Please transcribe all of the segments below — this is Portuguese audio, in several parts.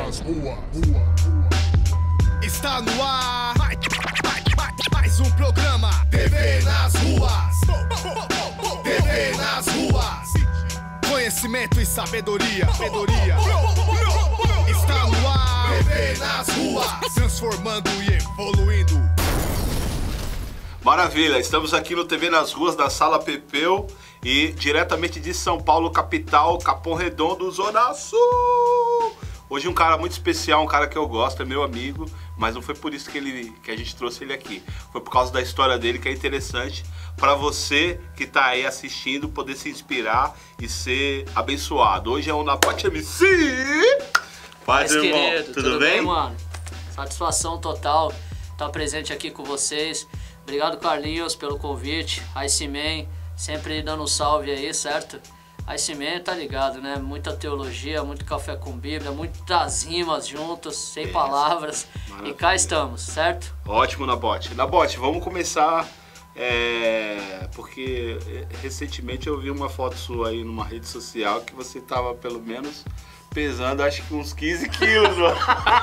nas ruas. Está no ar mais um programa TV nas ruas. TV nas ruas. Conhecimento e sabedoria. Está no ar TV nas ruas, transformando e evoluindo. Maravilha, estamos aqui no TV nas ruas da Sala Pepeu e diretamente de São Paulo, capital, Capão Redondo, Zona Sul. Hoje um cara muito especial, um cara que eu gosto, é meu amigo, mas não foi por isso que a gente trouxe ele aqui. Foi por causa da história dele, que é interessante para você que tá aí assistindo poder se inspirar e ser abençoado. Hoje é o Napote MC. Mas, irmão, querido, tudo bem, mano? Satisfação total estar presente aqui com vocês. Obrigado, Carlinhos, pelo convite. Iceman, sempre dando um salve aí, certo? Iceman, tá ligado, né? Muita teologia, muito café com Bíblia, muitas rimas juntas, sem palavras. Maravilha. E cá estamos, certo? Ótimo, Nabote. Nabote, vamos começar, porque recentemente eu vi uma foto sua aí numa rede social que você tava pelo menos pesando, acho que uns 15 quilos, mano.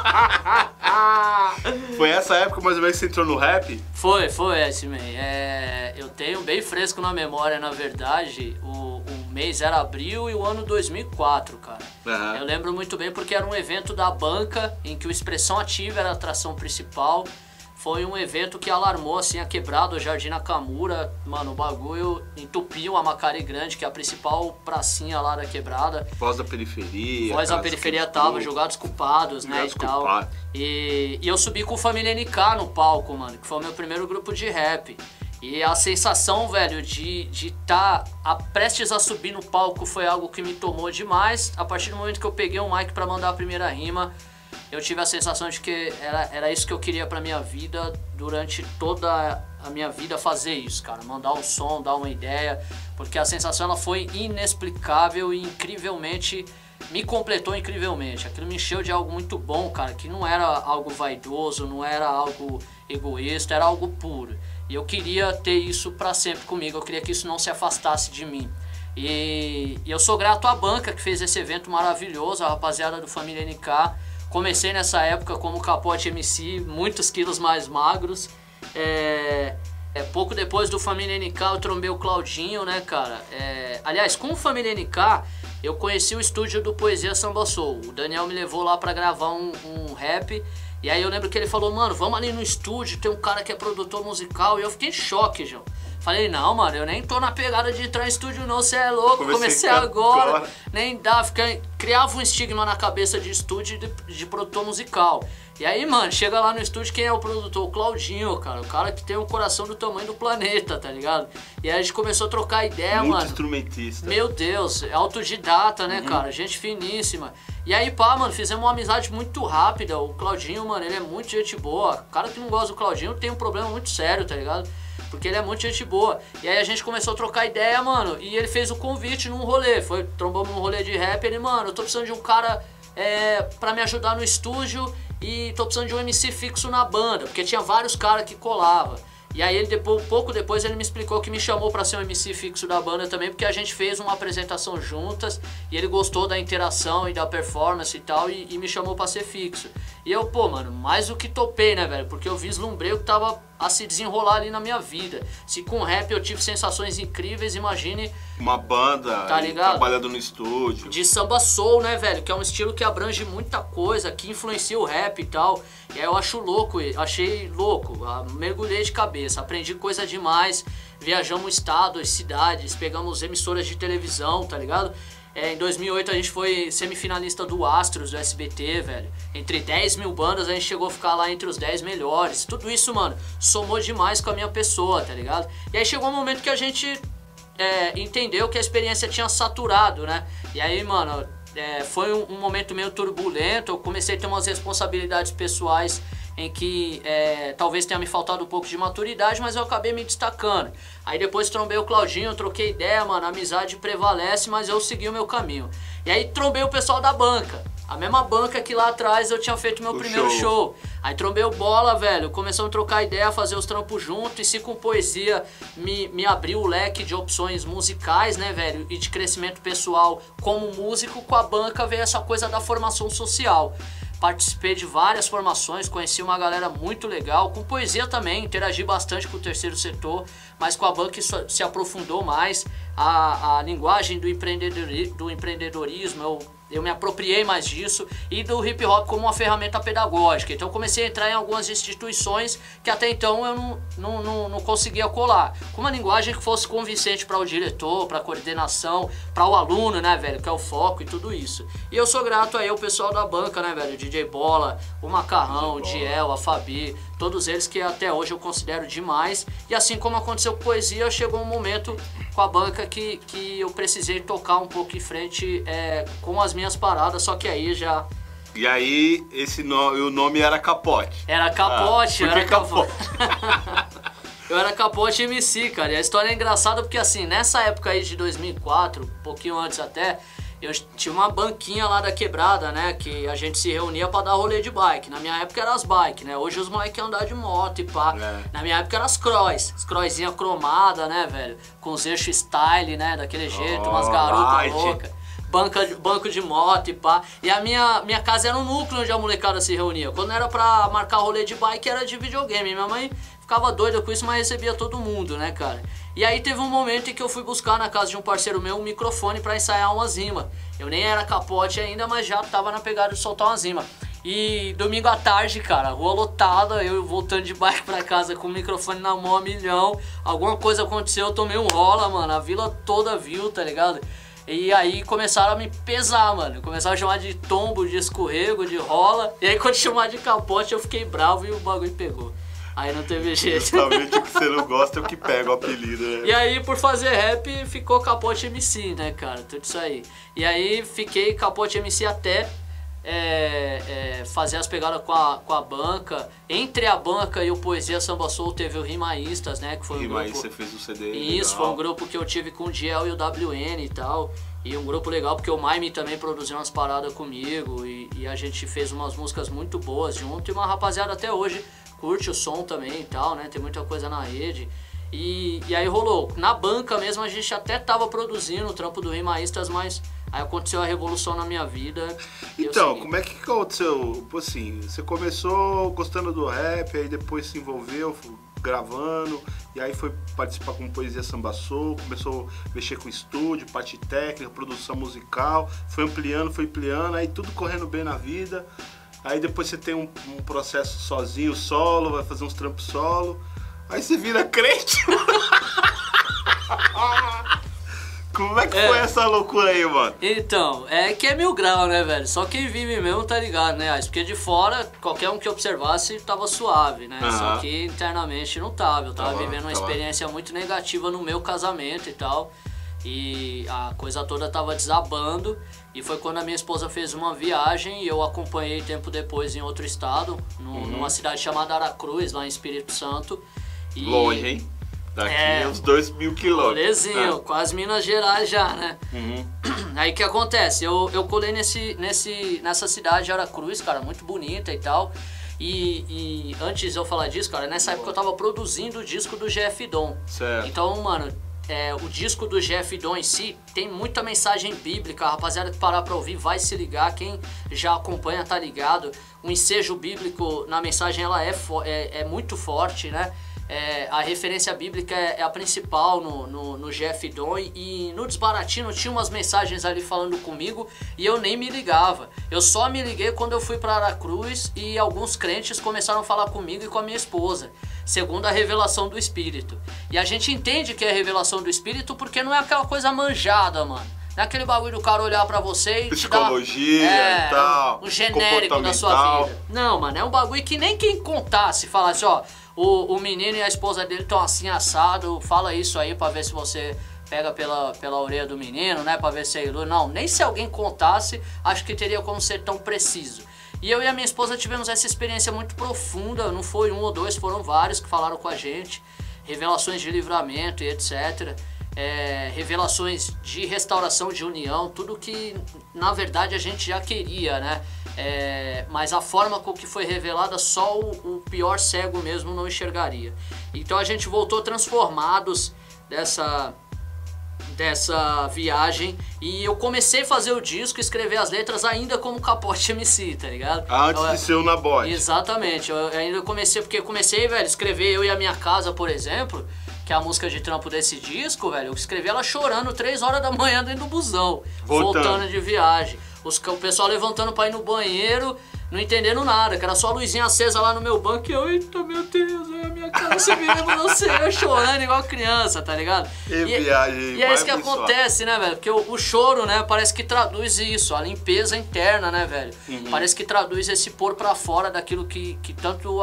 Foi essa época mais ou menos que você entrou no rap? Foi, Iceman. Eu tenho bem fresco na memória, na verdade, o mês era abril e o ano 2004, cara. Uhum. Eu lembro muito bem porque era um evento da banca em que o Expressão Ativa era a atração principal. Foi um evento que alarmou assim a quebrada, o Jardim Nakamura. Mano, o bagulho entupiu a Macari Grande, que é a principal pracinha lá da quebrada. Voz da Periferia. Voz da Periferia tava, Jogados Culpados, né, e tal. E eu subi com o Família NK no palco, mano, que foi o meu primeiro grupo de rap. E a sensação, velho, de estar prestes a subir no palco foi algo que me tomou demais. A partir do momento que eu peguei o mic pra mandar a primeira rima, eu tive a sensação de que era isso que eu queria pra minha vida, durante toda a minha vida, fazer isso, cara. Mandar um som, dar uma ideia, porque a sensação ela foi inexplicável e incrivelmente, me completou incrivelmente. Aquilo me encheu de algo muito bom, cara, que não era algo vaidoso, não era algo egoísta, era algo puro. E eu queria ter isso pra sempre comigo, eu queria que isso não se afastasse de mim. E eu sou grato à banca que fez esse evento maravilhoso, a rapaziada do Família NK. Comecei nessa época como Capote MC, muitos quilos mais magros. Pouco depois do Família NK eu trombei o Claudinho, né, cara? Aliás, com o Família NK eu conheci o estúdio do Poesia Samba Soul. O Daniel me levou lá pra gravar um rap. E aí eu lembro que ele falou, mano, vamos ali no estúdio, tem um cara que é produtor musical. E eu fiquei em choque, João. Falei, não, mano, eu nem tô na pegada de entrar em estúdio não, você é louco, comecei agora, nem dá, criava um estigma na cabeça de estúdio de produtor musical. E aí, mano, chega lá no estúdio, quem é o produtor? O Claudinho, cara, o cara que tem um coração do tamanho do planeta, tá ligado? E aí a gente começou a trocar ideia, muito mano. Instrumentista. Meu Deus, autodidata, né, cara, gente finíssima. E aí, pá, mano, fizemos uma amizade muito rápida. O Claudinho, mano, ele é muito gente boa. O cara que não gosta do Claudinho tem um problema muito sério, tá ligado? Porque ele é muito gente boa. E aí a gente começou a trocar ideia, mano. E ele fez o convite num rolê. Trombamos num rolê de rap. Ele, mano, eu tô precisando de um cara pra me ajudar no estúdio. E tô precisando de um MC fixo na banda. Porque tinha vários caras que colavam. E aí ele pouco depois ele me explicou que me chamou pra ser um MC fixo da banda também, porque a gente fez uma apresentação juntas e ele gostou da interação e da performance e tal, e me chamou pra ser fixo. E eu, pô, mano, mais do que topei, né, velho? Porque eu vislumbrei o que tava a se desenrolar ali na minha vida. Se com rap eu tive sensações incríveis, imagine uma banda, tá ligado? Trabalhando no estúdio. De samba soul, né, velho? Que é um estilo que abrange muita coisa, que influencia o rap e tal. E aí eu achei louco, mergulhei de cabeça, aprendi coisa demais. Viajamos estados, cidades, pegamos emissoras de televisão, tá ligado? Em 2008 a gente foi semifinalista do Astros, do SBT, velho. Entre 10 mil bandas a gente chegou a ficar lá entre os 10 melhores. Tudo isso, mano, somou demais com a minha pessoa, tá ligado? E aí chegou um momento que a gente entendeu que a experiência tinha saturado, né? E aí, mano, foi um momento meio turbulento. Eu comecei a ter umas responsabilidades pessoais em que talvez tenha me faltado um pouco de maturidade, mas eu acabei me destacando. Aí depois trombei o Claudinho, troquei ideia, mano, a amizade prevalece, mas eu segui o meu caminho. E aí trombei o pessoal da banca, a mesma banca que lá atrás eu tinha feito meu primeiro show. Aí trombei o Bola, velho, começamos a trocar ideia, fazer os trampos juntos, e se com poesia me abriu o leque de opções musicais, né, velho, e de crescimento pessoal como músico, com a banca veio essa coisa da formação social. participei de várias formações, conheci uma galera muito legal, com poesia também, interagi bastante com o terceiro setor, mas com a banca isso se aprofundou mais, a linguagem do empreendedorismo, eu me apropriei mais disso, e do hip hop como uma ferramenta pedagógica. Então eu comecei a entrar em algumas instituições que até então eu não conseguia colar. Com uma linguagem que fosse convincente para o diretor, para a coordenação, para o aluno, né, velho, que é o foco e tudo isso. E eu sou grato aí ao pessoal da banca, né, velho, o DJ Bola, o Macarrão, o Diel, a Fabi, todos eles que até hoje eu considero demais. E assim como aconteceu com poesia, chegou um momento com a banca que eu precisei tocar um pouco em frente com as minhas paradas, só que aí já... E aí, o nome era Capote. Era Capote, eu era Capote. Eu era Capote MC, cara, e a história é engraçada porque assim, nessa época aí de 2004, um pouquinho antes até, eu tinha uma banquinha lá da quebrada, né, que a gente se reunia pra dar rolê de bike. Na minha época eram as bikes, né, hoje os moleques andam de moto e pá. Na minha época eram as croizinha cromada, né, velho, com os eixos style, né, daquele jeito, umas garupas loucas. Banco de moto e pá. E a minha casa era um núcleo onde a molecada se reunia. Quando era pra marcar rolê de bike, era de videogame. Minha mãe ficava doida com isso, mas recebia todo mundo, né, cara? E aí teve um momento em que eu fui buscar na casa de um parceiro meu um microfone pra ensaiar umas rimas. Eu nem era Capote ainda, mas já tava na pegada de soltar umas rimas. E domingo à tarde, cara, rua lotada, eu voltando de bike pra casa com o microfone na mão a milhão. Alguma coisa aconteceu, eu tomei um rola, mano. A vila toda viu, tá ligado? E aí começaram a me pesar, mano. Começaram a chamar de tombo, de escorrego, de rola. E aí quando chamaram de Capote eu fiquei bravo e o bagulho pegou. Aí não teve jeito. Justamente o que você não gosta é o que pega o apelido, né? E aí por fazer rap ficou Capote MC, né, cara? Tudo isso aí. E aí fiquei Capote MC até fazer as pegadas com a banca. Entre a banca e o Poesia Samba Soul teve o Rimaístas, né? Que foi Rimaístas, você fez um CD. Isso, legal. foi um grupo que eu tive com o Diel e o WN e tal. E um grupo legal porque o Maime também produziu umas paradas comigo. E a gente fez umas músicas muito boas junto. E uma rapaziada até hoje curte o som também e tal, né? Tem muita coisa na rede. E aí rolou. Na banca mesmo a gente até tava produzindo o trampo do Rimaístas, mas aí aconteceu a revolução na minha vida. Então, como é que aconteceu? Assim, você começou gostando do rap, aí depois se envolveu gravando, e aí foi participar com Poesia Samba Soul, começou a mexer com estúdio, parte técnica, produção musical, foi ampliando, aí tudo correndo bem na vida. Aí depois você tem um processo sozinho, solo, vai fazer uns trampos solo, aí você vira crente. Como é que foi essa loucura aí, mano? Então, é que é 1000 graus, né, velho? Só quem vive mesmo tá ligado, né? Porque de fora, qualquer um que observasse tava suave, né? Só que internamente não tava. Eu tava vivendo uma experiência muito negativa no meu casamento e tal. E a coisa toda tava desabando. E foi quando a minha esposa fez uma viagem e eu acompanhei tempo depois em outro estado, numa cidade chamada Aracruz, lá em Espírito Santo. E... Longe, hein? Daqui uns 2.000 quilômetros. Rolezinho, quase Minas Gerais já, né? Aí o que acontece? Eu colei nessa cidade de Aracruz, cara, muito bonita e tal. E antes de eu falar disso, cara, nessa época eu tava produzindo o disco do GF Dom. Certo. Então, mano, o disco do GF Dom em si tem muita mensagem bíblica. A rapaziada que parar pra ouvir vai se ligar. Quem já acompanha tá ligado. O ensejo bíblico na mensagem ela é muito forte, né? A referência bíblica é a principal no GF Dom, e no Desbaratino tinha umas mensagens ali falando comigo e eu nem me ligava. Eu só me liguei quando eu fui para Aracruz e alguns crentes começaram a falar comigo e com a minha esposa, segundo a revelação do Espírito. E a gente entende que é a revelação do Espírito porque não é aquela coisa manjada, mano. Não é aquele bagulho do cara olhar pra você e psicologia te dar, e tal, um genérico da sua vida. Não, mano, é um bagulho que nem quem contasse, falasse, ó, o menino e a esposa dele estão assim assado, fala isso aí pra ver se você pega pela orelha do menino, né, pra ver se é ilude. Não, nem se alguém contasse, acho que teria como ser tão preciso. E eu e a minha esposa tivemos essa experiência muito profunda, não foi um ou dois, foram vários que falaram com a gente, revelações de livramento e etc., revelações de restauração de união, tudo que na verdade a gente já queria, né? Mas a forma com que foi revelada só o pior cego mesmo não enxergaria. Então a gente voltou transformados dessa viagem e eu comecei a fazer o disco, escrever as letras ainda como Capote MC, tá ligado? Antes de ser o Nabote. Exatamente, eu ainda comecei, porque eu comecei, velho, escrever Eu e a Minha Casa, por exemplo, que é a música de trampo desse disco, velho, eu escrevi ela chorando 3 horas da manhã dentro do busão, voltando de viagem. O pessoal levantando pra ir no banheiro, não entendendo nada, que era só a luzinha acesa lá no meu banco e eu, eita, meu Deus, é a minha casa, você me lembra, não sei, eu chorando igual criança, tá ligado? E é isso que acontece, né, velho? Porque o choro, né, parece que traduz isso, a limpeza interna, né, velho? Parece que traduz esse pôr pra fora daquilo que tanto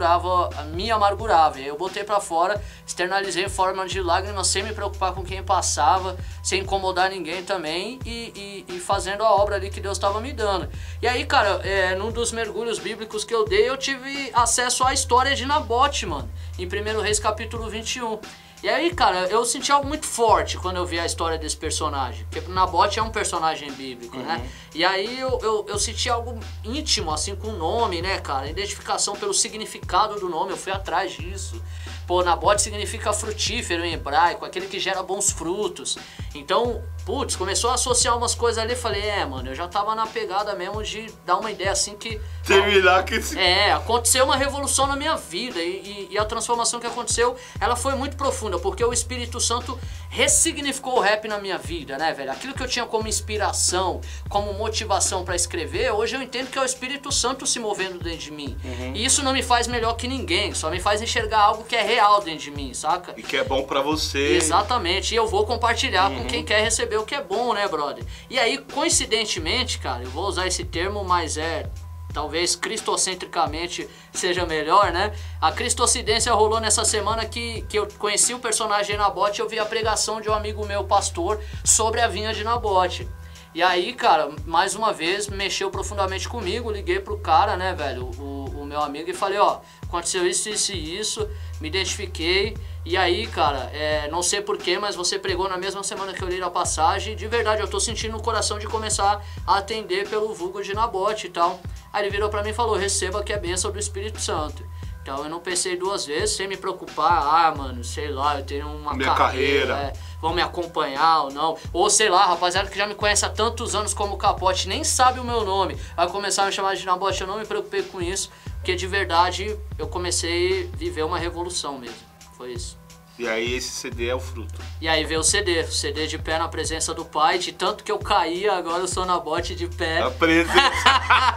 me amargurava. E aí eu botei pra fora, externalizei em forma de lágrimas, sem me preocupar com quem passava, sem incomodar ninguém também e fazendo a obra ali que Deus tava me dando. E aí, cara, num dos mergulhos bíblicos que eu dei, eu tive acesso à história de Nabote, mano, em 1 Reis capítulo 21. E aí, cara, eu senti algo muito forte quando eu vi a história desse personagem, porque Nabote é um personagem bíblico, né? E aí eu senti algo íntimo, assim, com o nome, né, cara? Identificação pelo significado do nome, eu fui atrás disso. Pô, Nabote significa frutífero em hebraico, aquele que gera bons frutos. Então, putz, começou a associar umas coisas ali, falei, mano, eu já tava na pegada mesmo de dar uma ideia assim que... Terminar que esse... aconteceu uma revolução na minha vida e a transformação que aconteceu, ela foi muito profunda, porque o Espírito Santo ressignificou o rap na minha vida, né, velho? Aquilo que eu tinha como inspiração, como motivação pra escrever, hoje eu entendo que é o Espírito Santo se movendo dentro de mim. E isso não me faz melhor que ninguém, só me faz enxergar algo que é real dentro de mim, saca? E que é bom pra você. Exatamente, e eu vou compartilhar com quem quer receber o que é bom, né, brother? E aí, coincidentemente, cara, eu vou usar esse termo, mas talvez cristocentricamente seja melhor, né? A cristocidência rolou nessa semana que eu conheci o personagem Nabote e eu vi a pregação de um amigo meu, pastor, sobre a vinha de Nabote. E aí, cara, mais uma vez, mexeu profundamente comigo, liguei pro cara, né, velho, o meu amigo, e falei, ó, aconteceu isso, isso e isso, me identifiquei. E aí, cara, não sei porquê, mas você pregou na mesma semana que eu li a passagem. De verdade, eu tô sentindo no coração de começar a atender pelo vulgo de Nabote e tal. Aí ele virou pra mim e falou, receba que é bênção do Espírito Santo. Então eu não pensei 2 vezes, sem me preocupar, mano, sei lá, eu tenho uma carreira. Vão me acompanhar ou não. Ou sei lá, rapaziada que já me conhece há tantos anos como Capote, nem sabe o meu nome, vai começar a me chamar de Nabote. Eu não me preocupei com isso, porque de verdade eu comecei a viver uma revolução mesmo. Foi isso. E aí esse CD é o fruto. E aí veio o CD de pé na presença do Pai, de tanto que eu caía, agora eu sou Nabote de pé. A presença.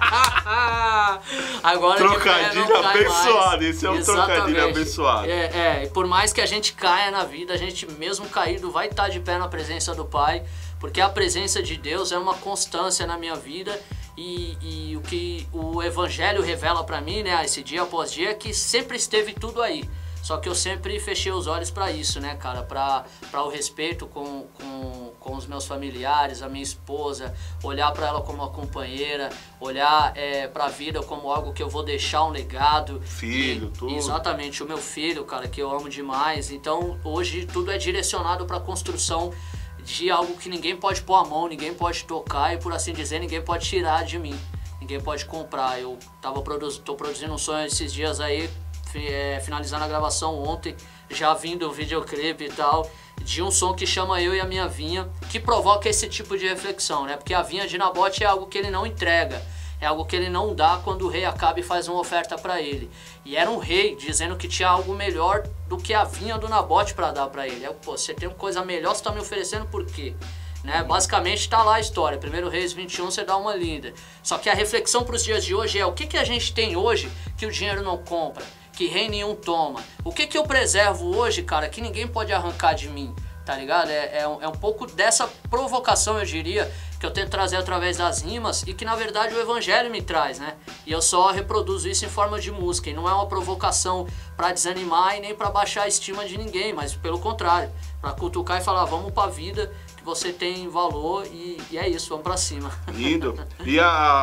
Agora trocadilho de pé não cai abençoado, mais. esse é um Exatamente. trocadilho abençoado. E por mais que a gente caia na vida, a gente mesmo caído vai estar de pé na presença do Pai, porque a presença de Deus é uma constância na minha vida. E o que o Evangelho revela pra mim, né, esse dia após dia, é que sempre esteve tudo aí. Só que eu sempre fechei os olhos pra isso, né, cara? Pra o respeito com os meus familiares, a minha esposa, olhar pra ela como uma companheira, olhar pra vida como algo que eu vou deixar um legado. Filho, tudo. Exatamente, o meu filho, cara, que eu amo demais. Então, hoje, tudo é direcionado pra construção de algo que ninguém pode pôr a mão, ninguém pode tocar e, por assim dizer, ninguém pode tirar de mim. Ninguém pode comprar. Eu tô produzindo um sonho esses dias aí, finalizando a gravação ontem, já vindo o videoclipe e tal, de um som que chama Eu e a Minha Vinha, que provoca esse tipo de reflexão, né? Porque a vinha de Nabote é algo que ele não entrega, é algo que ele não dá quando o rei acaba e faz uma oferta para ele. E era um rei dizendo que tinha algo melhor do que a vinha do Nabote para dar para ele. Pô, você tem uma coisa melhor, você tá me oferecendo por quê? Né? Basicamente tá lá a história, 1 Reis 21 você dá uma linda. Só que a reflexão para os dias de hoje é o que a gente tem hoje que o dinheiro não compra, que rei nenhum toma. O que eu preservo hoje, cara, que ninguém pode arrancar de mim, tá ligado? É um pouco dessa provocação, eu diria, que eu tento trazer através das rimas e que na verdade o Evangelho me traz, né? E eu só reproduzo isso em forma de música e não é uma provocação pra desanimar e nem pra baixar a estima de ninguém, mas pelo contrário, pra cutucar e falar, vamos pra vida, que você tem valor e é isso, vamos pra cima. Lindo. E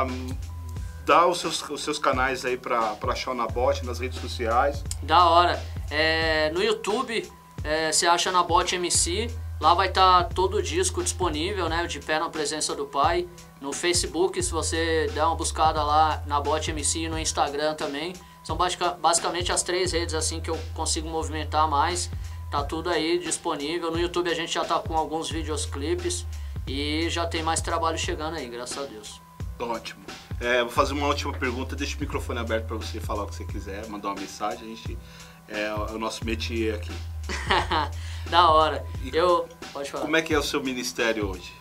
dá os seus canais aí pra achar o Nabote nas redes sociais. Da hora. No YouTube, você acha Nabote MC. Lá vai estar todo o disco disponível, né? De pé na presença do Pai. No Facebook, se você der uma buscada lá, Nabote MC, e no Instagram também. São basicamente as 3 redes assim que eu consigo movimentar mais. tá tudo aí disponível. No YouTube a gente já tá com alguns videoclipes e já tem mais trabalho chegando aí, graças a Deus. Ótimo. Vou fazer uma última pergunta, deixa o microfone aberto para você falar o que você quiser, mandar uma mensagem, a gente o nosso métier aqui. Da hora. Pode falar. Como é que é o seu ministério hoje?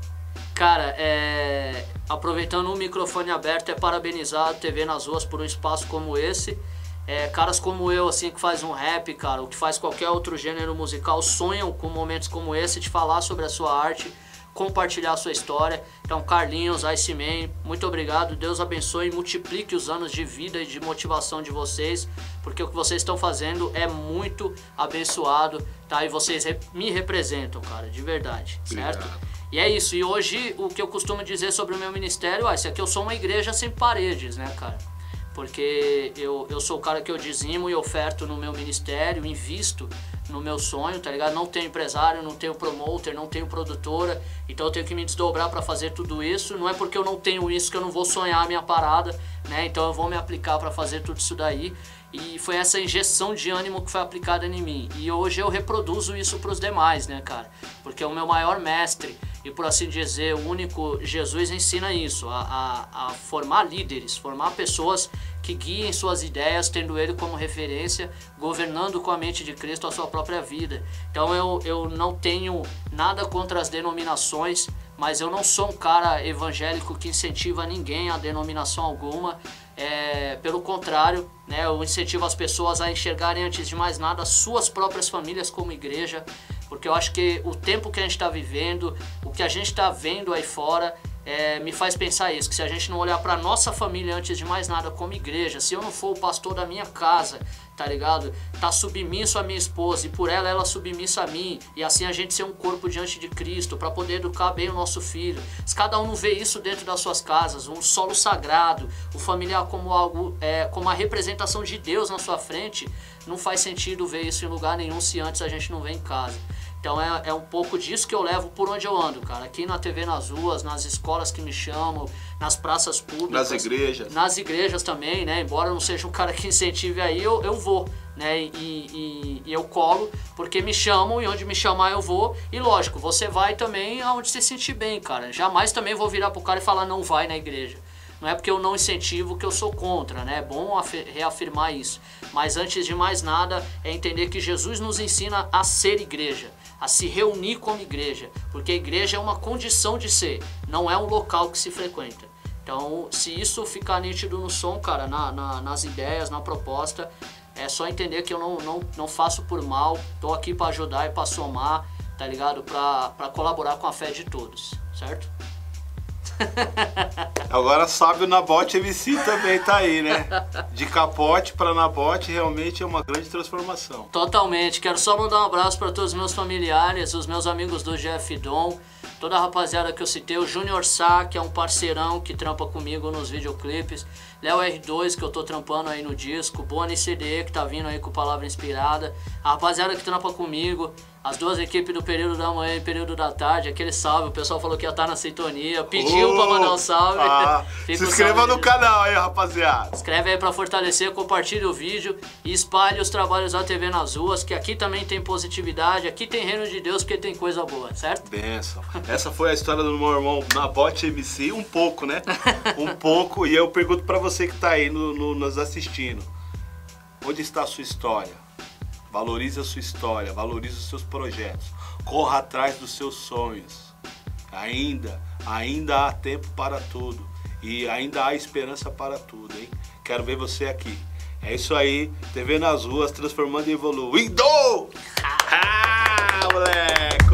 Cara, aproveitando o microfone aberto, parabenizar a TV nas Ruas por um espaço como esse. Caras como eu, assim, que faz um rap, cara, ou que faz qualquer outro gênero musical, sonham com momentos como esse, de falar sobre a sua arte, compartilhar a sua história. Então, Carlinhos, Iceman, muito obrigado. Deus abençoe e multiplique os anos de vida e de motivação de vocês, porque o que vocês estão fazendo é muito abençoado, tá? E vocês me representam, cara, de verdade, certo? Obrigado. E é isso. E hoje, o que eu costumo dizer sobre o meu ministério, isso aqui eu sou uma igreja sem paredes, né, cara? Porque eu sou o cara que eu dizimo e oferto no meu ministério, invisto no meu sonho, tá ligado? Não tenho empresário, não tenho promoter, não tenho produtora, então eu tenho que me desdobrar para fazer tudo isso. Não é porque eu não tenho isso que eu não vou sonhar a minha parada, né? Então eu vou me aplicar para fazer tudo isso daí. E foi essa injeção de ânimo que foi aplicada em mim. E hoje eu reproduzo isso para os demais, né, cara? Porque o meu maior mestre, e por assim dizer, o único Jesus ensina isso, a formar líderes, formar pessoas que guiem suas ideias, tendo ele como referência, governando com a mente de Cristo a sua própria vida. Então eu não tenho nada contra as denominações, mas eu não sou um cara evangélico que incentiva ninguém a denominação alguma. Pelo contrário, né, eu incentivo as pessoas a enxergarem, antes de mais nada, as suas próprias famílias como igreja, porque eu acho que o tempo que a gente está vivendo, o que a gente está vendo aí fora, me faz pensar isso, que se a gente não olhar para nossa família antes de mais nada como igreja, se eu não for o pastor da minha casa, tá ligado? Tá submisso à minha esposa e por ela submissa a mim, e assim a gente ser um corpo diante de Cristo para poder educar bem o nosso filho. Se cada um não vê isso dentro das suas casas, um solo sagrado, o familiar como algo, como a representação de Deus na sua frente, não faz sentido ver isso em lugar nenhum se antes a gente não vê em casa. Então é um pouco disso que eu levo por onde eu ando, cara. Aqui na TV nas Ruas, nas escolas que me chamam, nas praças públicas. Nas igrejas. Nas igrejas também, né? Embora eu não seja um cara que incentive aí, eu vou, né? E eu colo, porque me chamam e onde me chamar eu vou. E lógico, você vai também aonde se sentir bem, cara. Jamais também vou virar pro cara e falar não vai na igreja. Não é porque eu não incentivo que eu sou contra, né? É bom reafirmar isso. Mas antes de mais nada, é entender que Jesus nos ensina a ser igreja, a se reunir como igreja, porque a igreja é uma condição de ser, não é um local que se frequenta. Então, se isso ficar nítido no som, cara, nas ideias, na proposta, é só entender que eu não faço por mal, tô aqui para ajudar e para somar, tá ligado? Para colaborar com a fé de todos, certo? Agora sabe, o Nabote MC também tá aí, né? De capote para Nabote realmente é uma grande transformação. Totalmente. Quero só mandar um abraço para todos os meus familiares, os meus amigos do GF Dom, toda a rapaziada que eu citei, o Junior Sá, que é um parceirão que trampa comigo nos videoclipes, Léo R2, que eu tô trampando aí no disco, Boni CDE, que tá vindo aí com Palavra Inspirada, a rapaziada que trampa comigo, as duas equipes do período da manhã e período da tarde, aquele salve, o pessoal falou que ia estar na sintonia, pediu pra mandar um salve. Se inscreva no canal aí, rapaziada. Escreve aí pra fortalecer, compartilhe o vídeo e espalhe os trabalhos da TV nas Ruas, que aqui também tem positividade, aqui tem reino de Deus, porque tem coisa boa, certo? Benção. Essa foi a história do meu irmão Nabote MC, um pouco, né? Um pouco, e eu pergunto pra você que tá aí nos assistindo, onde está a sua história? Valorize a sua história, valorize os seus projetos, corra atrás dos seus sonhos. Ainda há tempo para tudo e ainda há esperança para tudo, hein? Quero ver você aqui. É isso aí, TV nas Ruas, transformando e evoluindo! Moleque!